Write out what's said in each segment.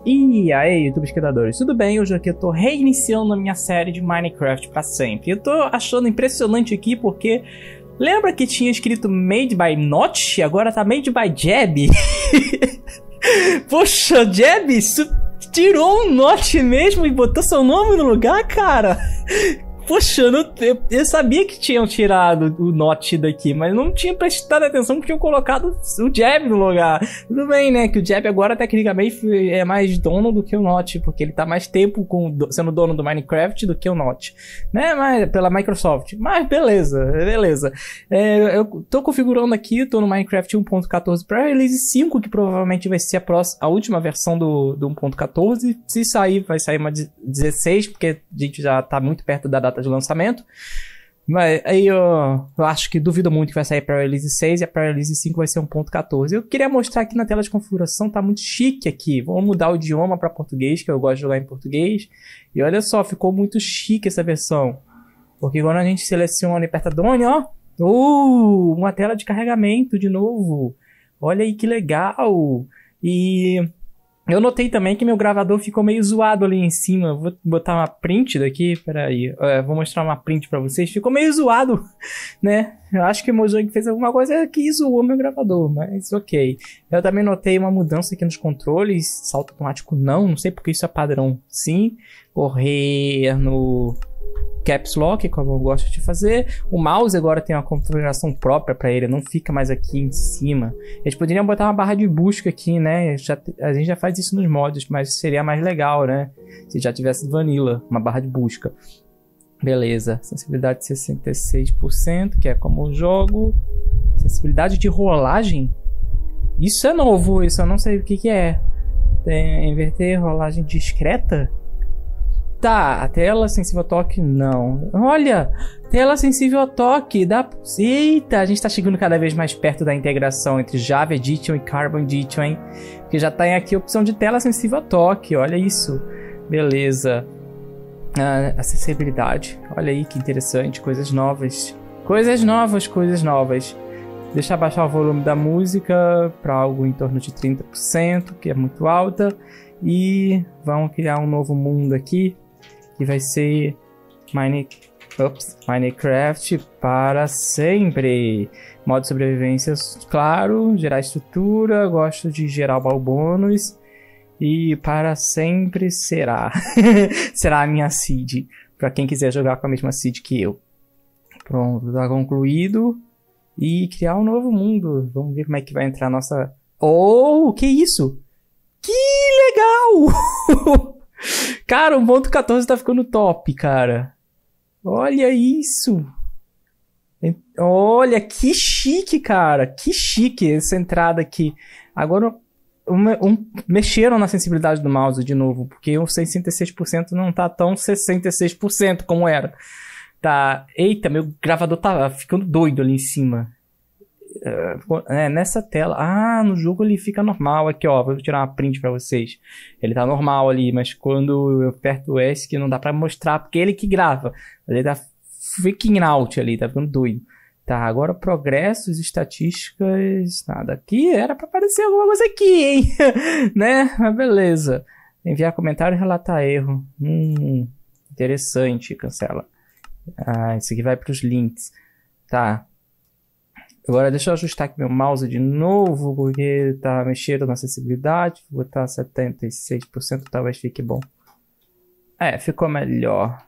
E aí, YouTube espectadores, tudo bem? Hoje aqui eu tô reiniciando a minha série de Minecraft pra sempre. Eu tô achando impressionante aqui porque lembra que tinha escrito Made by Notch? Agora tá Made by Jeb. Poxa, Jeb, tirou um Notch mesmo e botou seu nome no lugar, cara? Poxa, eu sabia que tinham tirado o Notch daqui, mas não tinha prestado atenção que tinham colocado o Jeb no lugar. Tudo bem, né? Que o Jeb agora, tecnicamente, é mais dono do que o Notch, porque ele tá mais tempo sendo dono do Minecraft do que o Notch, né? Mas, pela Microsoft. Mas beleza, beleza. Eu tô configurando aqui, tô no Minecraft 1.14 para Release 5, que provavelmente vai ser a última versão do 1.14. Se sair, vai sair uma 16, porque a gente já tá muito perto da data de lançamento, mas aí eu acho que duvido muito que vai sair para Release 6 e a para Release 5 vai ser 1.14. Eu queria mostrar aqui na tela de configuração, tá muito chique aqui. Vamos mudar o idioma para português, que eu gosto de jogar em português. E olha só, ficou muito chique essa versão, porque quando a gente seleciona e aperta Done, ó, uma tela de carregamento de novo. Olha aí que legal. E eu notei também que meu gravador ficou meio zoado ali em cima. Vou botar uma print daqui, peraí. Vou mostrar uma print pra vocês. Ficou meio zoado, né? Eu acho que o Mojang fez alguma coisa que zoou meu gravador, mas ok. Eu também notei uma mudança aqui nos controles. Salto automático não sei porque isso é padrão sim. Correr no Caps Lock, como eu gosto de fazer. O mouse agora tem uma configuração própria para ele, não fica mais aqui em cima. Eles poderiam botar uma barra de busca aqui, né? A gente já faz isso nos mods, mas seria mais legal, né? Se já tivesse vanilla, uma barra de busca. Beleza, sensibilidade de 66%, que é como eu jogo. Sensibilidade de rolagem? Isso é novo, isso eu não sei o que é. Tem inverter rolagem discreta? Tá, a tela sensível a toque, não. Olha, tela sensível a toque. Eita, a gente tá chegando cada vez mais perto da integração entre Java Edition e Carbon Edition, hein? Porque já tem aqui a opção de tela sensível a toque, olha isso. Beleza. Acessibilidade, olha aí que interessante, coisas novas. Coisas novas, coisas novas. Deixa eu baixar o volume da música para algo em torno de 30%, que é muito alta. E vamos criar um novo mundo aqui. Que vai ser Minecraft para sempre. Modo de sobrevivência, claro. Gerar estrutura. Gosto de gerar o baú bônus. E para sempre será. Será a minha seed. Para quem quiser jogar com a mesma seed que eu. Pronto, tá concluído. E criar um novo mundo. Vamos ver como é que vai entrar a nossa... Oh, que isso? Que legal! Cara, o 1.14 tá ficando top, cara. Olha isso. Olha, que chique, cara. Que chique essa entrada aqui. Agora, mexeram na sensibilidade do mouse de novo, porque o 66% não tá tão 66% como era. Tá. Eita, meu gravador tá ficando doido ali em cima. Nessa tela, no jogo ele fica normal aqui, ó, vou tirar uma print pra vocês. Ele tá normal ali, mas quando eu aperto o S que não dá pra mostrar, porque ele que grava, ele tá freaking out ali, tá ficando doido. Tá, agora progressos, estatísticas, nada, aqui era pra aparecer alguma coisa aqui, hein, né, mas beleza. Enviar comentário e relatar erro, interessante, cancela. Isso aqui vai pros links, tá. Agora deixa eu ajustar aqui meu mouse de novo, porque tá mexendo na acessibilidade. Vou botar 76%, talvez fique bom. Ficou melhor.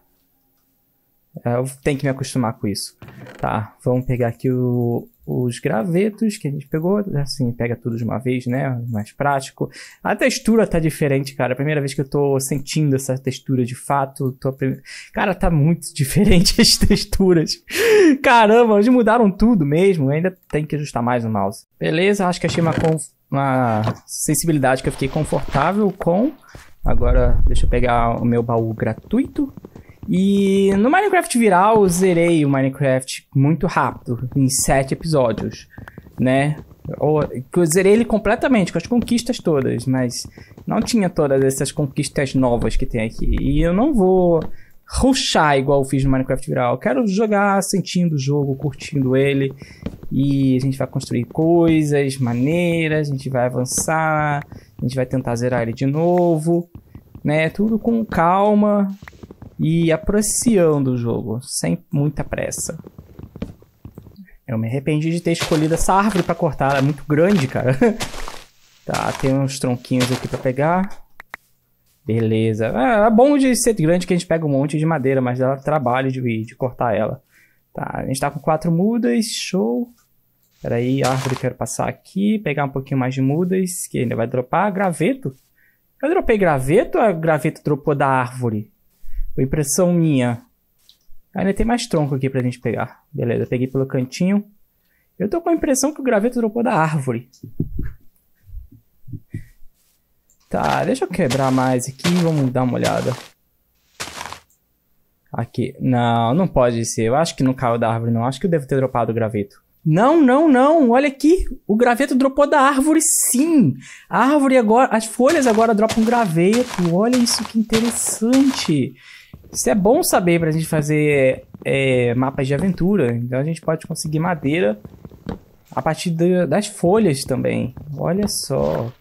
Eu tenho que me acostumar com isso. Tá, vamos pegar aqui os gravetos que a gente pegou. Assim, pega tudo de uma vez, né? Mais prático. A textura tá diferente, cara. A primeira vez que eu tô sentindo essa textura de fato. Cara, tá muito diferente as texturas. Caramba, eles mudaram tudo mesmo. Ainda tem que ajustar mais o mouse. Beleza, acho que achei uma sensibilidade que eu fiquei confortável com. Agora, deixa eu pegar o meu baú gratuito. E no Minecraft Viral, eu zerei o Minecraft muito rápido, em 7 episódios, né? Eu zerei ele completamente, com as conquistas todas, mas não tinha todas essas conquistas novas que tem aqui. E eu não vou rushar igual eu fiz no Minecraft Viral. Eu quero jogar sentindo o jogo, curtindo ele. E a gente vai construir coisas maneiras, a gente vai avançar. A gente vai tentar zerar ele de novo, né? Tudo com calma e apreciando o jogo, sem muita pressa. Eu me arrependi de ter escolhido essa árvore pra cortar, ela é muito grande, cara. Tá, tem uns tronquinhos aqui pra pegar. Beleza. É bom de ser grande que a gente pega um monte de madeira, mas dá trabalho de cortar ela. Tá, a gente tá com 4 mudas, show. Pera aí, árvore, quero passar aqui, pegar um pouquinho mais de mudas, que ainda vai dropar. Graveto? Eu dropei graveto ou a graveto dropou da árvore? Foi impressão minha. Ainda tem mais tronco aqui pra gente pegar. Beleza, peguei pelo cantinho. Eu tô com a impressão que o graveto dropou da árvore. Tá, deixa eu quebrar mais aqui, vamos dar uma olhada. Aqui, não pode ser. Eu acho que não caiu da árvore, não. Acho que eu devo ter dropado o graveto. Não. Olha aqui. O graveto dropou da árvore, sim. A árvore agora... As folhas agora dropam graveto. Olha isso, que interessante. Isso é bom saber pra gente fazer mapas de aventura. Então a gente pode conseguir madeira a partir das folhas também. Olha só.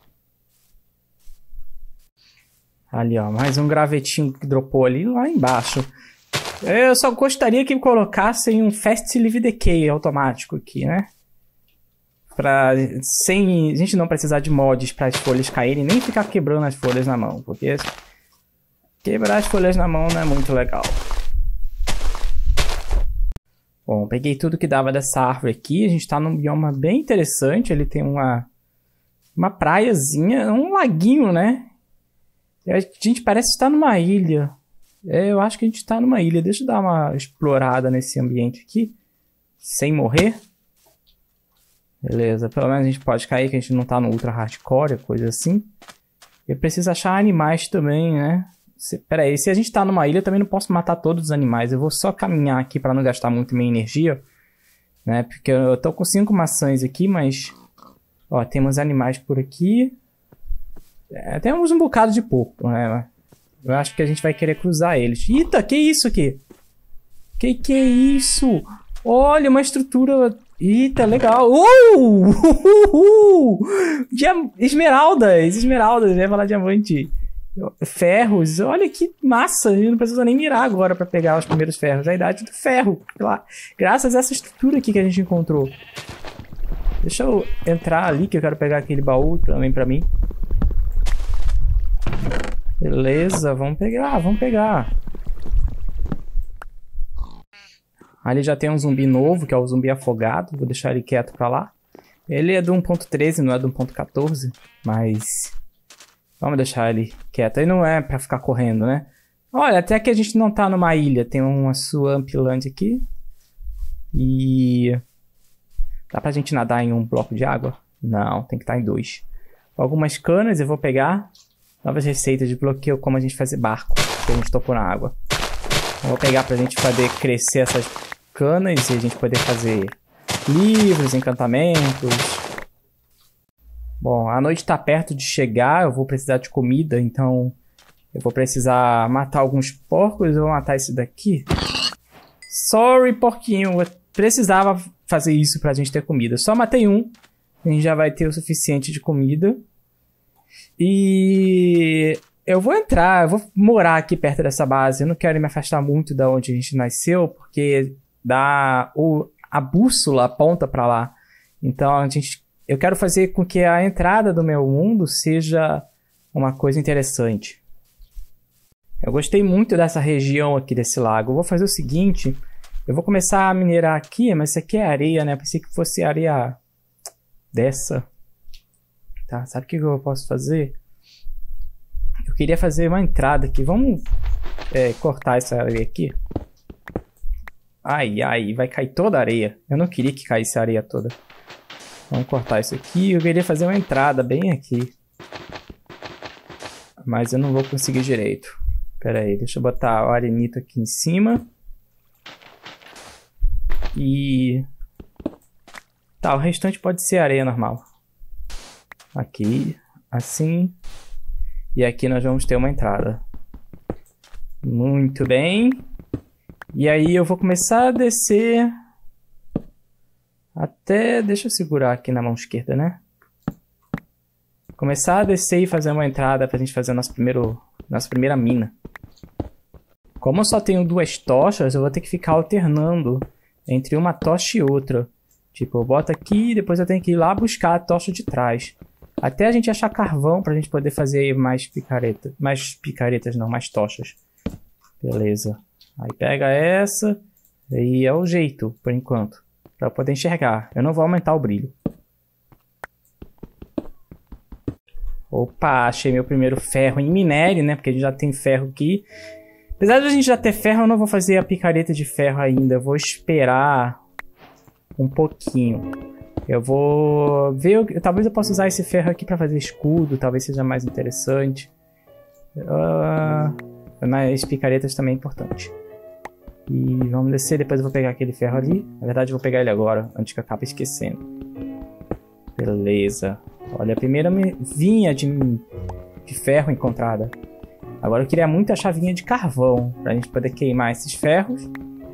Ali, ó. Mais um gravetinho que dropou ali lá embaixo. Eu só gostaria que colocassem um Fast Leaf Decay automático aqui, né? Sem a gente não precisar de mods para as folhas caírem, nem ficar quebrando as folhas na mão, porque quebrar as folhas na mão não é muito legal. Bom, peguei tudo que dava dessa árvore aqui. A gente tá num bioma bem interessante. Ele tem uma praiazinha, um laguinho, né? A gente parece estar numa ilha. Eu acho que a gente está numa ilha. Deixa eu dar uma explorada nesse ambiente aqui. Sem morrer. Beleza. Pelo menos a gente pode cair, que a gente não está no ultra hardcore, coisa assim. Eu preciso achar animais também, né? Pera aí, se a gente está numa ilha, eu também não posso matar todos os animais. Eu vou só caminhar aqui para não gastar muito minha energia. Né? Porque eu tô com 5 maçãs aqui, mas... Ó, temos animais por aqui. Temos um bocado de porco, né? Eu acho que a gente vai querer cruzar eles. Eita, que isso aqui? Que é isso? Olha, uma estrutura... Eita, legal. Esmeraldas, eu ia falar diamante. Ferros, olha que massa. Eu não preciso nem mirar agora pra pegar os primeiros ferros. A idade do ferro. Graças a essa estrutura aqui que a gente encontrou. Deixa eu entrar ali, que eu quero pegar aquele baú também pra mim. Beleza, vamos pegar. Ali já tem um zumbi novo, que é o zumbi afogado. Vou deixar ele quieto pra lá. Ele é do 1.13, não é do 1.14. Mas... vamos deixar ele quieto. Aí não é pra ficar correndo, né? Olha, até que a gente não tá numa ilha. Tem uma Swamp Land aqui. E... dá pra gente nadar em um bloco de água? Não, tem que estar em 2. Algumas canas eu vou pegar. Novas receitas de bloqueio, como a gente fazer barco, que a gente tocou na água. Eu vou pegar pra gente poder crescer essas canas e a gente poder fazer livros, encantamentos. Bom, a noite tá perto de chegar, eu vou precisar de comida, então eu vou precisar matar alguns porcos. Eu vou matar esse daqui. Sorry, porquinho, eu precisava fazer isso pra gente ter comida. Só matei um, a gente já vai ter o suficiente de comida. E eu vou morar aqui perto dessa base. Eu não quero me afastar muito da onde a gente nasceu, porque a bússola aponta pra lá. Então eu quero fazer com que a entrada do meu mundo seja uma coisa interessante. Eu gostei muito dessa região aqui desse lago. Eu vou fazer o seguinte, eu vou começar a minerar aqui, mas isso aqui é areia, né? Eu pensei que fosse areia dessa. Tá, sabe o que eu posso fazer? Eu queria fazer uma entrada aqui. Vamos cortar essa areia aqui. Ai, vai cair toda a areia. Eu não queria que caísse a areia toda. Vamos cortar isso aqui. Eu queria fazer uma entrada bem aqui. Mas eu não vou conseguir direito. Pera aí, deixa eu botar o arenito aqui em cima. E... tá, o restante pode ser areia normal. Aqui, assim. E aqui nós vamos ter uma entrada. Muito bem. E aí eu vou começar a descer até... deixa eu segurar aqui na mão esquerda, né? começar a descer e fazer uma entrada pra gente fazer nossa primeira mina. Como eu só tenho 2 tochas, eu vou ter que ficar alternando entre uma tocha e outra. Tipo, eu boto aqui e depois eu tenho que ir lá buscar a tocha de trás. Até a gente achar carvão pra gente poder fazer mais picaretas. Mais picaretas não, mais tochas. Beleza. Aí pega essa. E é o jeito, por enquanto. Pra eu poder enxergar. Eu não vou aumentar o brilho. Opa, achei meu primeiro ferro em minério, né? Porque a gente já tem ferro aqui. Apesar de a gente já ter ferro, eu não vou fazer a picareta de ferro ainda. Eu vou esperar um pouquinho. Eu vou ver... Talvez eu possa usar esse ferro aqui pra fazer escudo. Talvez seja mais interessante. Mas picaretas também é importante. E vamos descer. Depois eu vou pegar aquele ferro ali. Na verdade, eu vou pegar ele agora, antes que eu acabe esquecendo. Beleza. Olha, a primeira vinha de ferro encontrada. Agora eu queria muito a chavinha de carvão. Pra gente poder queimar esses ferros.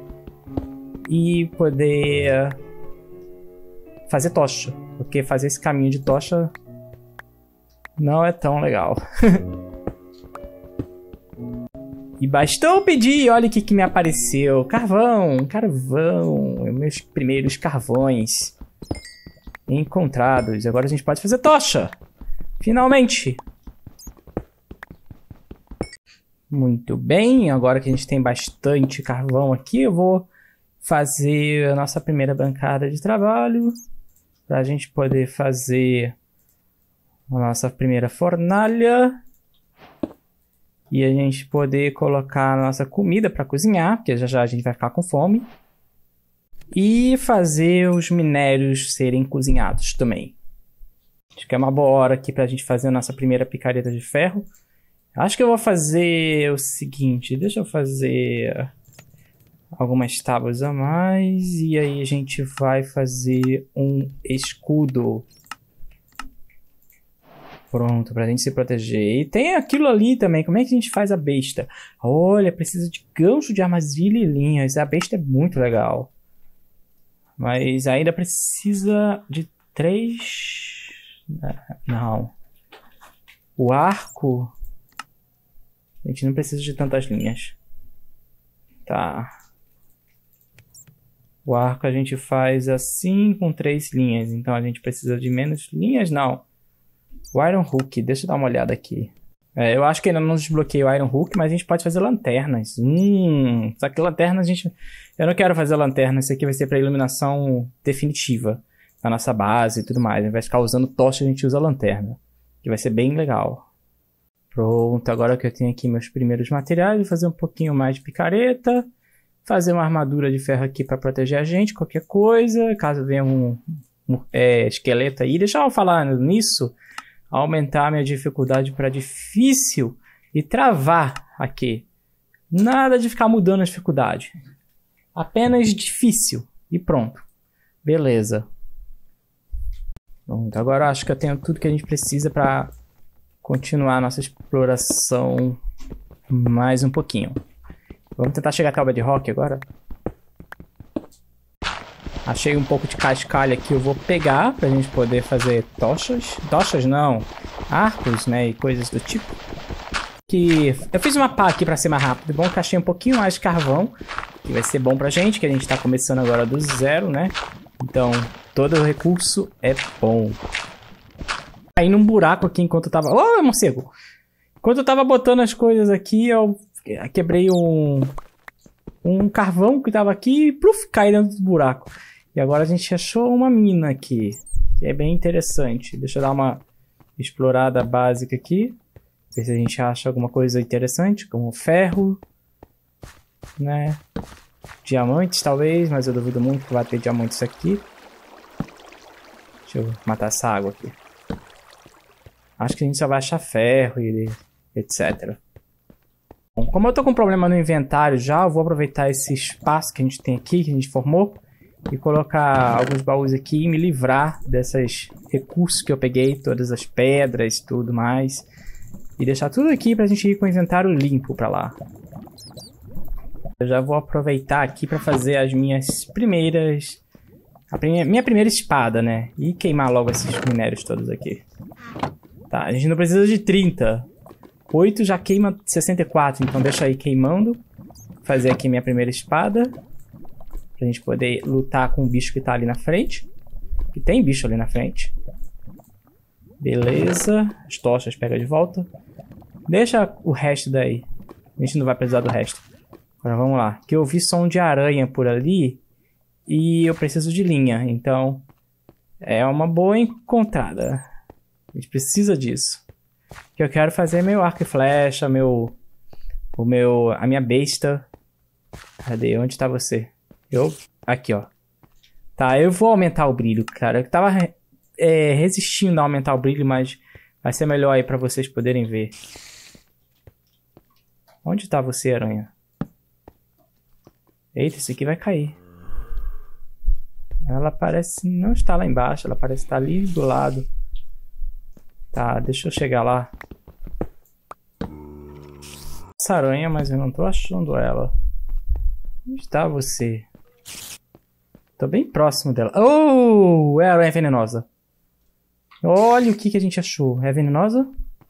E poder fazer tocha. Porque fazer esse caminho de tocha não é tão legal. E bastou pedir, olha o que me apareceu. Carvão. Meus primeiros carvões encontrados. Agora a gente pode fazer tocha. Finalmente. Muito bem. Agora que a gente tem bastante carvão aqui, eu vou fazer a nossa primeira bancada de trabalho. Para a gente poder fazer a nossa primeira fornalha. E a gente poder colocar a nossa comida para cozinhar, porque já já a gente vai ficar com fome. E fazer os minérios serem cozinhados também. Acho que é uma boa hora aqui para a gente fazer a nossa primeira picareta de ferro. Acho que eu vou fazer o seguinte, deixa eu fazer algumas tábuas a mais. E aí a gente vai fazer um escudo. Pronto, pra gente se proteger. E tem aquilo ali também. Como é que a gente faz a besta? Olha, precisa de gancho de armadilha e linhas. A besta é muito legal. Mas ainda precisa de 3... Não. O arco... A gente não precisa de tantas linhas. Tá. O arco a gente faz assim com 3 linhas. Então a gente precisa de menos linhas? Não. O Iron Hook, deixa eu dar uma olhada aqui. Eu acho que ainda não desbloqueei o Iron Hook, mas a gente pode fazer lanternas. Só que lanternas a gente... Eu não quero fazer lanterna, isso aqui vai ser para iluminação definitiva na nossa base e tudo mais. Vai ficar usando tocha, a gente usa lanterna. Que vai ser bem legal. Pronto, agora que eu tenho aqui meus primeiros materiais, vou fazer um pouquinho mais de picareta. Fazer uma armadura de ferro aqui para proteger a gente, qualquer coisa. Caso venha um esqueleto aí. Deixa eu falar nisso. Aumentar a minha dificuldade para difícil e travar aqui. Nada de ficar mudando a dificuldade. Apenas difícil e pronto. Beleza. Pronto, agora acho que eu tenho tudo que a gente precisa para continuar a nossa exploração mais um pouquinho. Vamos tentar chegar até o Bedrock agora. Achei um pouco de cascalho aqui, eu vou pegar pra gente poder fazer tochas. Tochas não, arcos, né, e coisas do tipo. Eu fiz uma pá aqui pra ser mais rápido. Bom que achei um pouquinho mais de carvão, que vai ser bom pra gente, que a gente tá começando agora do zero, né. Então, todo recurso é bom. Aí num buraco aqui enquanto eu tava... Oh, morcego! Enquanto eu tava botando as coisas aqui, eu quebrei um carvão que tava aqui e pluf, cai dentro do buraco. E agora a gente achou uma mina aqui, que é bem interessante. Deixa eu dar uma explorada básica aqui. Ver se a gente acha alguma coisa interessante, como ferro, né? Diamantes talvez, mas eu duvido muito que vai ter diamantes aqui. Deixa eu matar essa água aqui. Acho que a gente só vai achar ferro e etc. Bom, como eu tô com problema no inventário já, eu vou aproveitar esse espaço que a gente tem aqui, que a gente formou, e colocar alguns baús aqui e me livrar desses recursos que eu peguei, todas as pedras e tudo mais. E deixar tudo aqui pra gente ir com o inventário limpo pra lá. Eu já vou aproveitar aqui pra fazer as minhas primeiras... minha primeira espada, né? E queimar logo esses minérios todos aqui. Tá, a gente não precisa de 30. 8 já queima 64, então deixa aí queimando. Vou fazer aqui minha primeira espada. Pra gente poder lutar com o bicho que tá ali na frente. Que tem bicho ali na frente. Beleza. As tochas pega de volta. Deixa o resto daí. A gente não vai precisar do resto. Agora vamos lá. Que eu vi som de aranha por ali. E eu preciso de linha. Então é uma boa encontrada. A gente precisa disso. Que eu quero fazer meu arco e flecha. A minha besta. Cadê? Onde tá você? Aqui, ó. Tá, eu vou aumentar o brilho, cara. Eu tava resistindo a aumentar o brilho, mas vai ser melhor aí pra vocês poderem ver. Onde tá você, aranha? Eita, esse aqui vai cair. Ela parece não estar lá embaixo. Ela parece estar ali do lado. Tá, deixa eu chegar lá. Essa aranha, mas eu não tô achando ela. Onde tá você? Tô bem próximo dela. Oh! É a aranha venenosa. Olha o que a gente achou. É venenosa?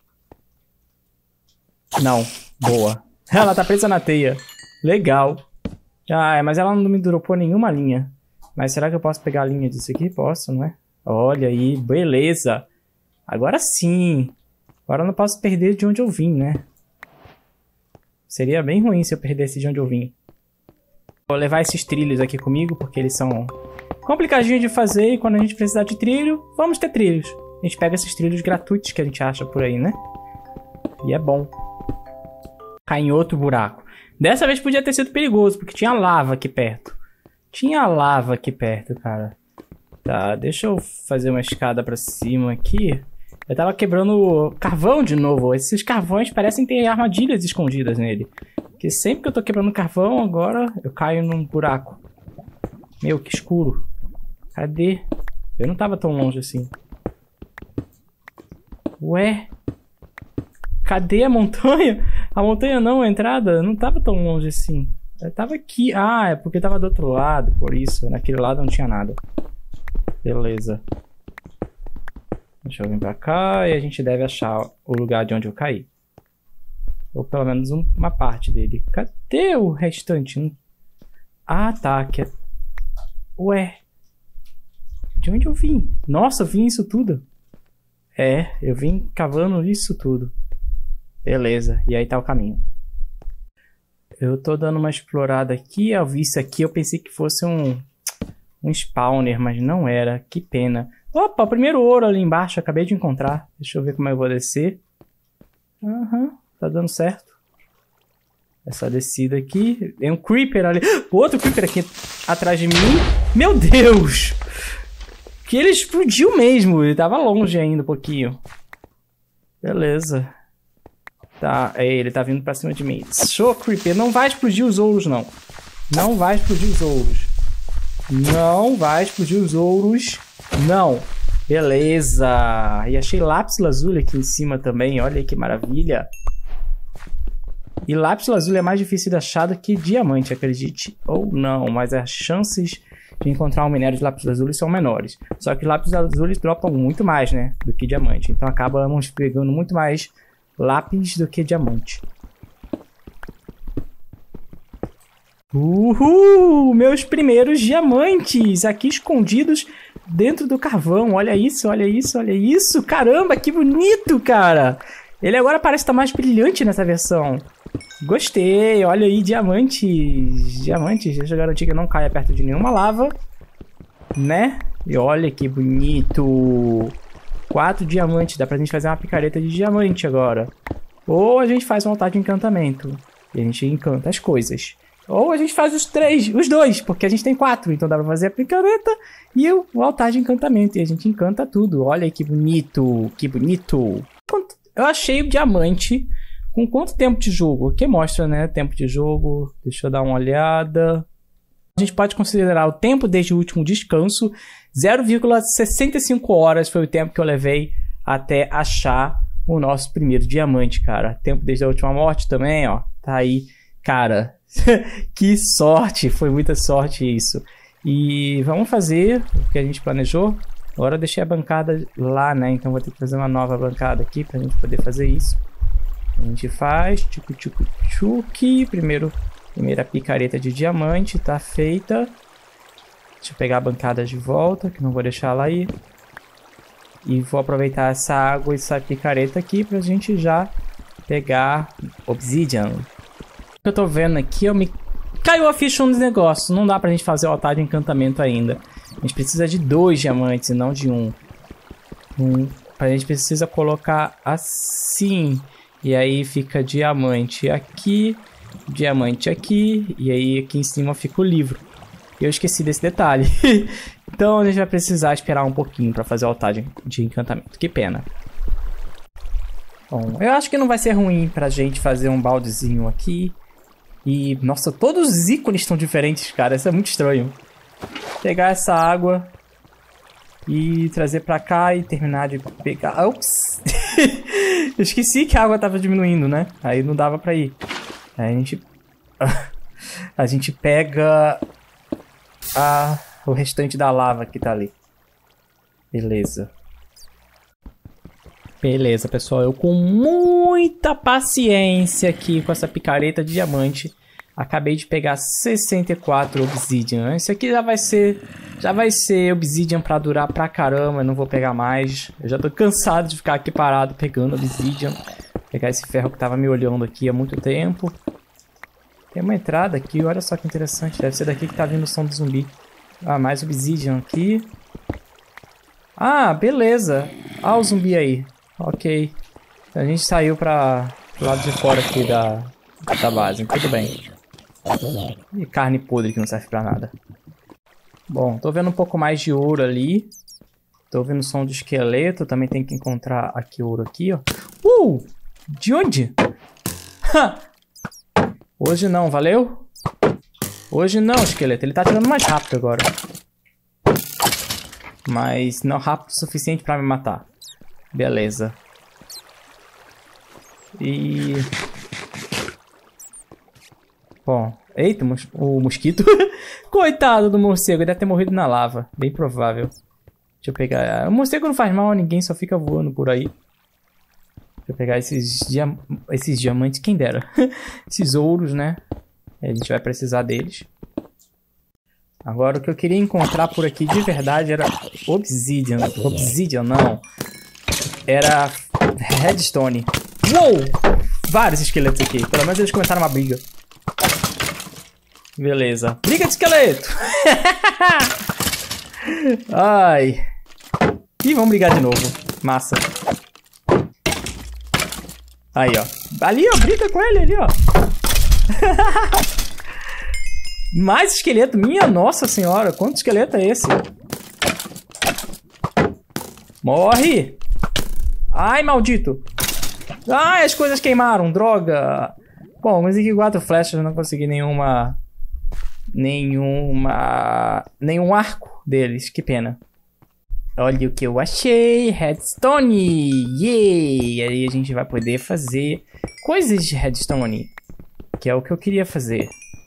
Não. Boa. Ela tá presa na teia. Legal. Ah, mas ela não me dropou nenhuma linha. Mas será que eu posso pegar a linha disso aqui? Posso, não é? Olha aí. Beleza. Agora sim. Agora eu não posso perder de onde eu vim, né? Seria bem ruim se eu perdesse de onde eu vim. Vou levar esses trilhos aqui comigo, porque eles são complicadinhos de fazer. E quando a gente precisar de trilho, vamos ter trilhos. A gente pega esses trilhos gratuitos que a gente acha por aí, né? E é bom. Cai em outro buraco. Dessa vez podia ter sido perigoso, porque tinha lava aqui perto. Tinha lava aqui perto, cara. Tá, deixa eu fazer uma escada pra cima aqui. Eu tava quebrando carvão de novo. Esses carvões parecem ter armadilhas escondidas nele. Porque sempre que eu tô quebrando carvão, agora eu caio num buraco. Meu, que escuro. Cadê? Eu não tava tão longe assim. Ué? Cadê a montanha? A montanha não, a entrada não tava tão longe assim. Eu tava aqui. Ah, é porque tava do outro lado, por isso. Naquele lado não tinha nada. Beleza. Deixa eu vir pra cá e a gente deve achar o lugar de onde eu caí. Ou pelo menos uma parte dele. Cadê o restante? Ah, tá. Aqui é... Ué. De onde eu vim? Nossa, eu vim isso tudo. É, eu vim cavando isso tudo. Beleza. E aí tá o caminho. Eu tô dando uma explorada aqui. Eu vi isso aqui. Eu pensei que fosse um spawner, mas não era. Que pena. Opa, o primeiro ouro ali embaixo. Acabei de encontrar. Deixa eu ver como eu vou descer. Aham. Tá dando certo. Essa descida aqui. Tem um creeper ali. Outro creeper aqui atrás de mim. Meu Deus! Que ele explodiu mesmo. Ele tava longe ainda um pouquinho. Beleza. Tá, ele tá vindo pra cima de mim. Show, creeper. Não vai explodir os ouros, não. Não vai explodir os ouros. Não vai explodir os ouros. Não. Beleza. E achei lápis lazuli aqui em cima também. Olha aí que maravilha. E lápis lazuli é mais difícil de achar do que diamante, acredite ou não. Mas as chances de encontrar um minério de lápis lazuli são menores. Só que lápis lazuli dropam muito mais, né? Do que diamante. Então acabamos pegando muito mais lápis do que diamante. Uhul! Meus primeiros diamantes aqui escondidos dentro do carvão. Olha isso, olha isso, olha isso. Caramba, que bonito, cara. Ele agora parece estar mais brilhante nessa versão. Gostei, olha aí, diamantes. Diamantes, deixa eu garantir que não caia perto de nenhuma lava. Né? E olha que bonito. 4 diamantes, dá pra gente fazer uma picareta de diamante agora. Ou a gente faz um altar de encantamento e a gente encanta as coisas. Ou a gente faz os dois, porque a gente tem 4. Então dá pra fazer a picareta e o altar de encantamento. E a gente encanta tudo. Olha que bonito, que bonito. Eu achei o diamante com quanto tempo de jogo? Aqui mostra, né? Tempo de jogo. Deixa eu dar uma olhada. A gente pode considerar o tempo desde o último descanso. 0,65 horas foi o tempo que eu levei até achar o nosso primeiro diamante, cara. Tempo desde a última morte também, ó. Tá aí, cara. Que sorte. Foi muita sorte isso. E vamos fazer o que a gente planejou. Agora eu deixei a bancada lá, né? Então vou ter que fazer uma nova bancada aqui pra gente poder fazer isso. A gente faz tchuc-tchuc-tchuc. Primeira picareta de diamante tá feita. Deixa eu pegar a bancada de volta, que não vou deixar ela aí. E vou aproveitar essa água e essa picareta aqui pra gente já pegar obsidian. O que eu tô vendo aqui, caiu a ficha nos negócios. Não dá pra gente fazer o altar de encantamento ainda. A gente precisa de 2 diamantes e não de 1. A gente precisa colocar assim. E aí fica diamante aqui, diamante aqui. E aí aqui em cima fica o livro. Eu esqueci desse detalhe. Então a gente vai precisar esperar um pouquinho pra fazer o altar de encantamento. Que pena. Bom, eu acho que não vai ser ruim pra gente fazer um baldezinho aqui. E, nossa, todos os ícones estão diferentes, cara. Isso é muito estranho. Pegar essa água e trazer pra cá e terminar de pegar... Ups! Eu esqueci que a água tava diminuindo, né? Aí não dava pra ir. Aí a gente pega o restante da lava que tá ali. Beleza. Beleza, pessoal. Eu com muita paciência aqui com essa picareta de diamante acabei de pegar 64 obsidian. Esse aqui já vai ser obsidian pra durar pra caramba. Eu não vou pegar mais. Eu já tô cansado de ficar aqui parado pegando obsidian. Vou pegar esse ferro que tava me olhando aqui há muito tempo. Tem uma entrada aqui, olha só que interessante. Deve ser daqui que tá vindo o som do zumbi. Ah, mais obsidian aqui. Ah, beleza. Ah, o zumbi aí. Ok. A gente saiu pro lado de fora aqui da base. Tudo bem. E carne podre que não serve pra nada. Bom, tô vendo um pouco mais de ouro ali. Tô ouvindo o som do esqueleto. Também tem que encontrar aqui ouro aqui, ó. De onde? Hoje não, valeu? Hoje não, esqueleto. Ele tá tirando mais rápido agora. Mas não rápido o suficiente pra me matar. Beleza. E... Bom, eita, o mosquito. Coitado do morcego, ele deve ter morrido na lava. Bem provável. Deixa eu pegar... O morcego não faz mal a ninguém, só fica voando por aí. Deixa eu pegar esses diamantes, quem dera. Esses ouros, né? A gente vai precisar deles. Agora, o que eu queria encontrar por aqui de verdade era obsidian. Obsidian, não. Era redstone. Uou! Vários esqueletos aqui. Pelo menos eles começaram uma briga. Beleza. Briga de esqueleto! Ai. Ih, vamos brigar de novo. Massa. Aí, ó. Ali, ó. Briga com ele ali, ó. Mais esqueleto. Minha nossa senhora. Quanto esqueleto é esse? Morre! Ai, maldito! Ai, as coisas queimaram. Droga! Bom, mas aqui 4 flechas. Eu não consegui nenhum arco deles. Que pena. Olha o que eu achei. Redstone! Yay! E aí a gente vai poder fazer coisas de redstone. Que é o que eu queria fazer.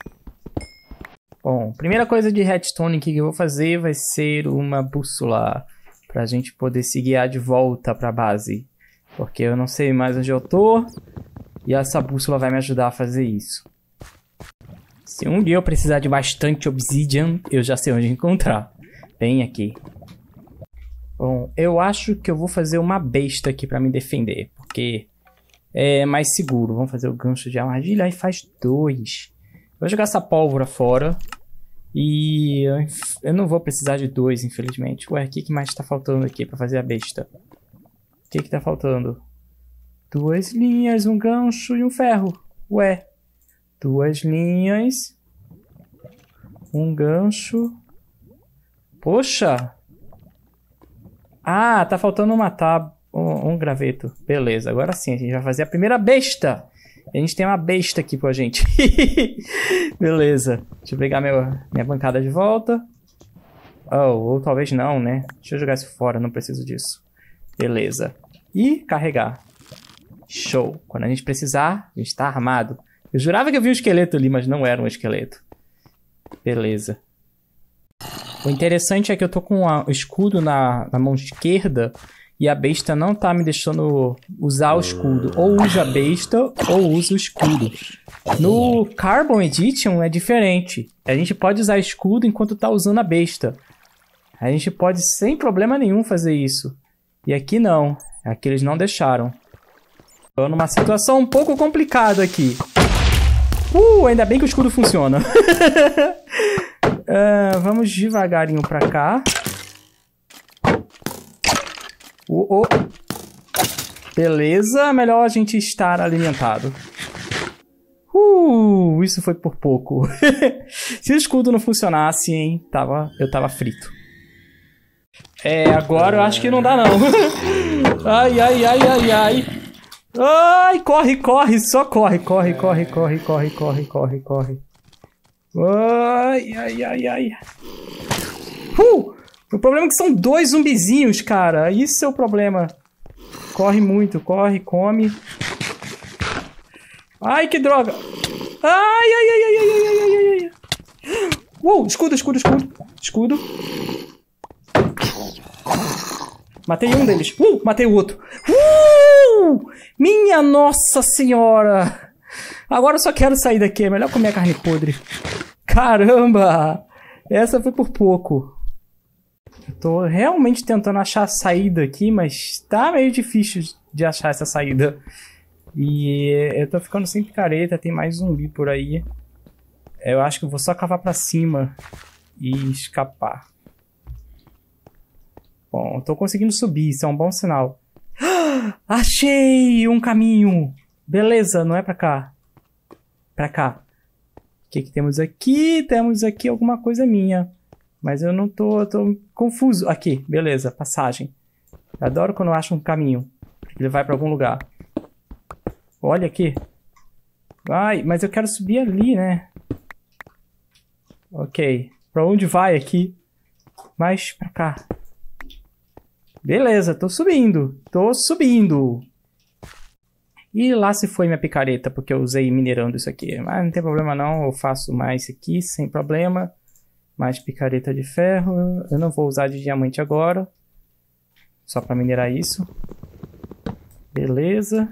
Bom, primeira coisa de redstone que eu vou fazer vai ser uma bússola. Pra gente poder se guiar de volta pra base. Porque eu não sei mais onde eu tô. E essa bússola vai me ajudar a fazer isso. Se um dia eu precisar de bastante obsidian, eu já sei onde encontrar. Bem aqui. Bom, eu acho que eu vou fazer uma besta aqui pra me defender. Porque é mais seguro. Vamos fazer o gancho de armadilha e faz 2. Vou jogar essa pólvora fora. E eu não vou precisar de 2, infelizmente. Ué, o que mais tá faltando aqui pra fazer a besta? O que tá faltando? 2 linhas, um gancho e um ferro. Ué. 2 linhas. Um gancho. Poxa. Ah, tá faltando uma um graveto. Beleza, agora sim. A gente vai fazer a primeira besta. A gente tem uma besta aqui com a gente. Beleza. Deixa eu pegar minha bancada de volta. Ou talvez não, né? Deixa eu jogar isso fora, não preciso disso. Beleza. E carregar. Show. Quando a gente precisar, a gente tá armado. Eu jurava que eu vi um esqueleto ali, mas não era um esqueleto. Beleza. O interessante é que eu tô com o escudo na mão esquerda e a besta não tá me deixando usar o escudo. Ou usa a besta ou usa o escudo. No Carbon Edition é diferente. A gente pode usar escudo enquanto tá usando a besta. A gente pode sem problema nenhum fazer isso. E aqui não. Aqui eles não deixaram. Tô numa situação um pouco complicada aqui. Ainda bem que o escudo funciona. Vamos devagarinho pra cá. Beleza, melhor a gente estar alimentado. Isso foi por pouco. Se o escudo não funcionasse, hein, eu tava frito. Agora eu acho que não dá não. Ai. Ai, corre, só corre. Ai. O problema é que são 2 zumbizinhos, cara. Isso é o problema. Corre muito, come. Ai, que droga. Ai. Escudo. Matei um deles. Matei o outro. Minha nossa senhora. Agora eu só quero sair daqui. É melhor comer a carne podre. Caramba. Essa foi por pouco. Eu tô realmente tentando achar a saída aqui, mas tá meio difícil de achar essa saída. E eu tô ficando sem picareta. Tem mais zumbi por aí. Eu acho que eu vou só cavar pra cima e escapar. Bom, eu tô conseguindo subir, isso é um bom sinal. Achei um caminho! Beleza, não é pra cá. Pra cá. O que temos aqui? Temos aqui alguma coisa minha. Mas eu não tô confuso. Aqui, beleza, passagem. Eu adoro quando eu acho um caminho. Ele vai pra algum lugar. Olha aqui. Ai, mas eu quero subir ali, né? Ok. Pra onde vai aqui? Mais pra cá. Beleza, tô subindo. E lá se foi minha picareta, porque eu usei minerando isso aqui. Mas não tem problema não, eu faço mais aqui sem problema. Mais picareta de ferro. Eu não vou usar de diamante agora. Só pra minerar isso. Beleza.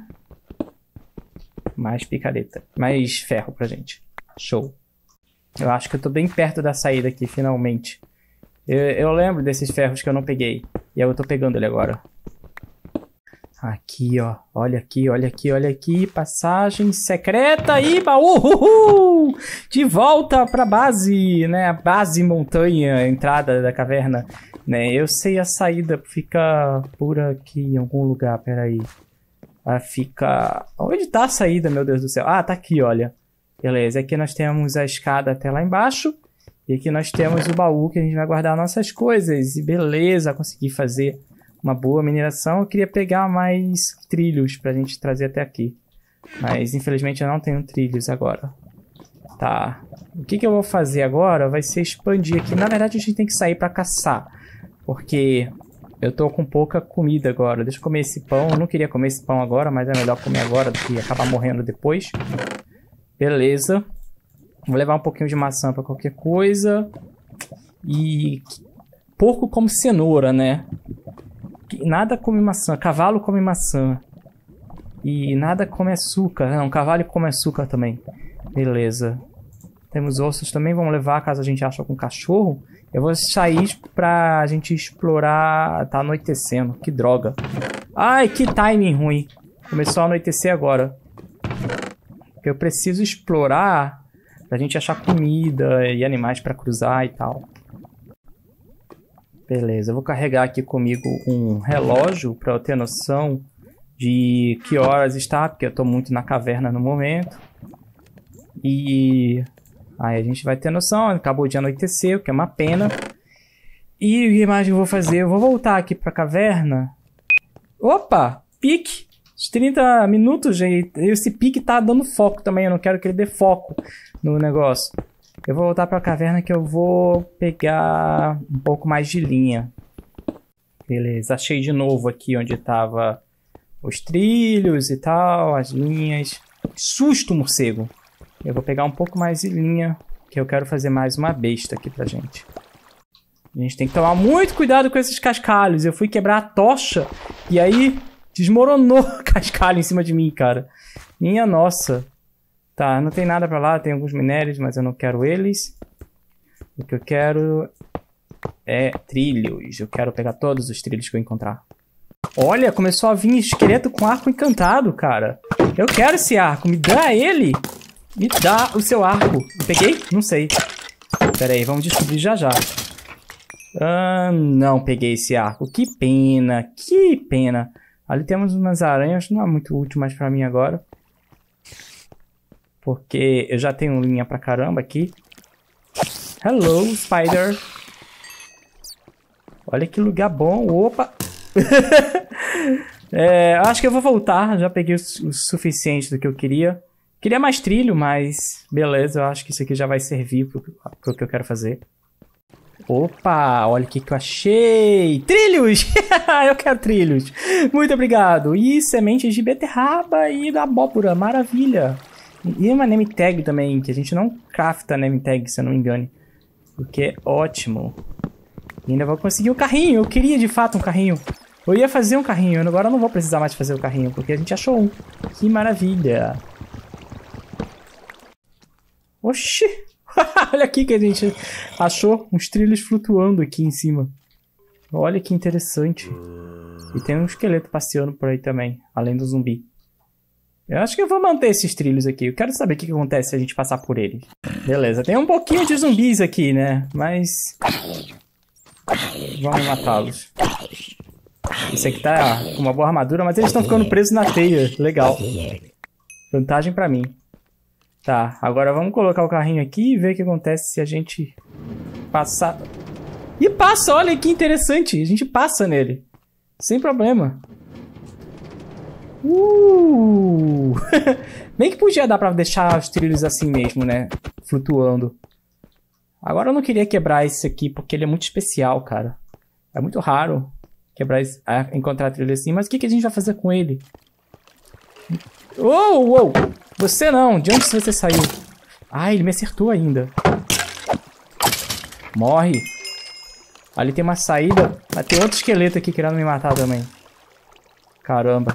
Mais picareta. Mais ferro pra gente. Show. Eu acho que eu tô bem perto da saída aqui, finalmente. Eu lembro desses ferros que eu não peguei. E eu tô pegando ele agora. Aqui, ó. Olha aqui. Passagem secreta e baú. De volta pra base, né? A base montanha, a entrada da caverna. Né? Eu sei a saída. Fica por aqui em algum lugar. Peraí. Fica... Onde tá a saída, meu Deus do céu? Ah, tá aqui, olha. Beleza. Aqui nós temos a escada até lá embaixo. E aqui nós temos o baú que a gente vai guardar nossas coisas. E beleza, consegui fazer uma boa mineração. Eu queria pegar mais trilhos pra gente trazer até aqui. Mas infelizmente eu não tenho trilhos agora. Tá. O que eu vou fazer agora vai ser expandir aqui. Na verdade a gente tem que sair pra caçar. Porque eu tô com pouca comida agora. Deixa eu comer esse pão. Eu não queria comer esse pão agora, mas é melhor comer agora do que acabar morrendo depois. Beleza. Vou levar um pouquinho de maçã pra qualquer coisa. E porco come cenoura, né? Nada come maçã. Cavalo come maçã. E nada come açúcar. Não, cavalo come açúcar também. Beleza. Temos ossos também. Vamos levar caso a gente ache algum cachorro. Eu vou sair pra gente explorar. Tá anoitecendo. Que droga. Ai, que timing ruim. Começou a anoitecer agora. Eu preciso explorar pra gente achar comida e animais pra cruzar e tal. Beleza, eu vou carregar aqui comigo um relógio pra eu ter noção de que horas está, porque eu tô muito na caverna no momento. E aí a gente vai ter noção, acabou de anoitecer, o que é uma pena. E o que mais eu vou fazer? Eu vou voltar aqui pra caverna. Opa, pique! Os 30 minutos, gente. Esse pique tá dando foco também. Eu não quero que ele dê foco no negócio. Eu vou voltar pra caverna que eu vou pegar um pouco mais de linha. Beleza. Achei de novo aqui onde tava os trilhos e tal. As linhas. Susto, morcego. Eu vou pegar um pouco mais de linha. Que eu quero fazer mais uma besta aqui pra gente. A gente tem que tomar muito cuidado com esses cascalhos. Eu fui quebrar a tocha e aí desmoronou cascalho em cima de mim, cara. Minha nossa. Tá, não tem nada pra lá. Tem alguns minérios, mas eu não quero eles. O que eu quero é trilhos. Eu quero pegar todos os trilhos que eu encontrar. Olha, começou a vir esqueleto com arco encantado, cara. Eu quero esse arco. Me dá ele. Me dá o seu arco. Peguei? Não sei. Pera aí, vamos descobrir já já. Não peguei esse arco. Que pena. Que pena. Ali temos umas aranhas. Não é muito útil mais pra mim agora. Porque eu já tenho linha pra caramba aqui. Hello, spider. Olha que lugar bom. Opa. Acho que eu vou voltar. Já peguei o suficiente do que eu queria. Queria mais trilho, mas beleza. Eu acho que isso aqui já vai servir pro que eu quero fazer. Opa, olha o que eu achei. Trilhos! Eu quero trilhos. Muito obrigado. E sementes de beterraba e da abóbora. Maravilha. E uma name tag também, que a gente não crafta name tag, se eu não me engane. O que é ótimo. E ainda vou conseguir um carrinho. Eu queria de fato um carrinho. Eu ia fazer um carrinho. Agora eu não vou precisar mais fazer o carrinho, porque a gente achou um. Que maravilha. Oxi. Olha aqui que a gente achou uns trilhos flutuando aqui em cima. Olha que interessante. E tem um esqueleto passeando por aí também, além do zumbi. Eu acho que eu vou manter esses trilhos aqui. Eu quero saber o que acontece se a gente passar por eles. Beleza, tem um pouquinho de zumbis aqui, né? Mas vamos matá-los. Esse aqui tá com uma boa armadura, mas eles estão ficando presos na teia. Legal. Vantagem pra mim. Tá, agora vamos colocar o carrinho aqui e ver o que acontece se a gente passar. E passa, olha que interessante. A gente passa nele. Sem problema. Bem que podia dar pra deixar os trilhos assim mesmo, né? Flutuando. Agora eu não queria quebrar esse aqui, porque ele é muito especial, cara. É muito raro encontrar trilho assim. Mas o que a gente vai fazer com ele? Uou! Você não! De onde você saiu? Ah, ele me acertou ainda. Morre. Ali tem uma saída. Mas tem outro esqueleto aqui querendo me matar também. Caramba.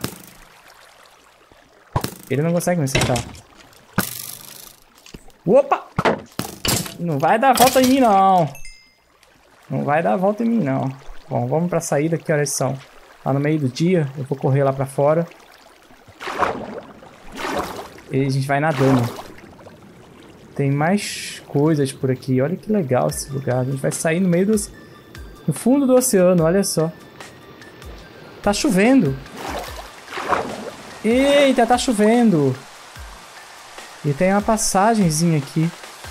Ele não consegue me acertar. Opa! Não vai dar volta em mim, não. Não vai dar volta em mim, não. Bom, vamos pra saída. Que horas são? Tá no meio do dia. Eu vou correr lá pra fora. E a gente vai nadando. Tem mais coisas por aqui. Olha que legal esse lugar. A gente vai sair no meio no fundo do oceano, olha só. Tá chovendo. Eita, tá chovendo. E tem uma passagenzinha aqui.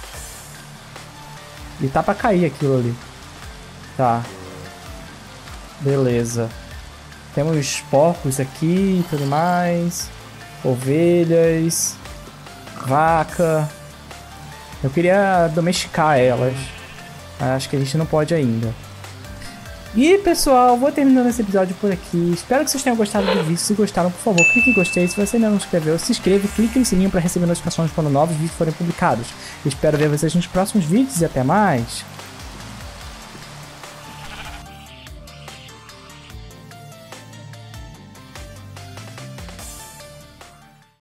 E tá pra cair aquilo ali. Tá. Beleza. Temos porcos aqui e tudo mais. Ovelhas. Vaca. Eu queria domesticar elas. Mas acho que a gente não pode ainda. E pessoal, vou terminando esse episódio por aqui. Espero que vocês tenham gostado do vídeo. Se gostaram, por favor, clique em gostei. Se você ainda não se inscreveu, se inscreva e clique no sininho para receber notificações quando novos vídeos forem publicados. Espero ver vocês nos próximos vídeos e até mais.